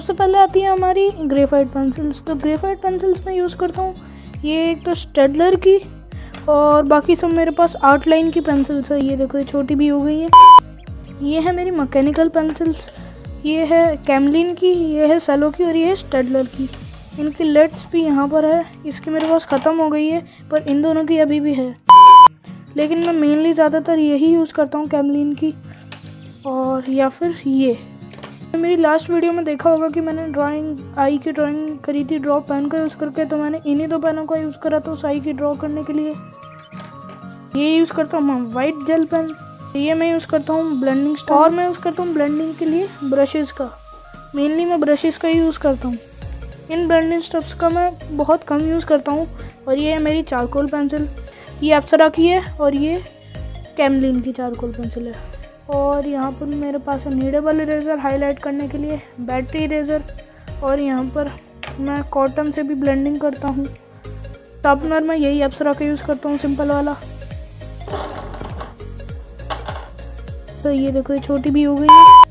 सबसे पहले आती है हमारी ग्रेफाइट पेंसिल्स। तो ग्रेफाइट पेंसिल्स मैं यूज़ करता हूँ ये एक तो स्टेडलर की, और बाकी सब मेरे पास आउटलाइन की पेंसिल्स है। ये देखो ये छोटी भी हो गई है। ये है मेरी मैकेनिकल पेंसिल्स, ये है कैमलिन की, ये है सेलो की और ये है स्टेडलर की। इनकी लेड्स भी यहाँ पर है। इसकी मेरे पास ख़त्म हो गई है पर इन दोनों की अभी भी है, लेकिन मैं मेनली ज़्यादातर यही यूज़ करता हूँ, कैमलिन की और या फिर ये। मेरी लास्ट वीडियो में देखा होगा कि मैंने आई की ड्राइंग करी थी ड्रॉ पेन का यूज़ करके, तो मैंने इन्हीं दो पेनों का यूज़ करा था उस आई की ड्रॉ करने के लिए। ये यूज़ करता हूँ मैं वाइट जेल पेन, ये मैं यूज़ करता हूँ ब्लेंडिंग स्टैंड, और मैं यूज़ करता हूँ ब्लेंडिंग के लिए ब्रशेज़ का। मेनली मैं ब्रशेज़ का यूज़ करता हूँ। इन ब्लेंडिंग स्टफ्स का मैं बहुत कम यूज़ करता हूँ। और ये है मेरी चारकोल पेंसिल, ये अप्सरा की है और ये कैमलिन की चारकोल पेंसिल है। और यहाँ पर मेरे पास है नीडेबल इरेज़र हाईलाइट करने के लिए, बैटरी इरेज़र, और यहाँ पर मैं कॉटन से भी ब्लेंडिंग करता हूँ। शार्पनर मैं यही अप्सरा का यूज़ करता हूँ, सिंपल वाला। तो ये देखो ये छोटी भी हो गई है।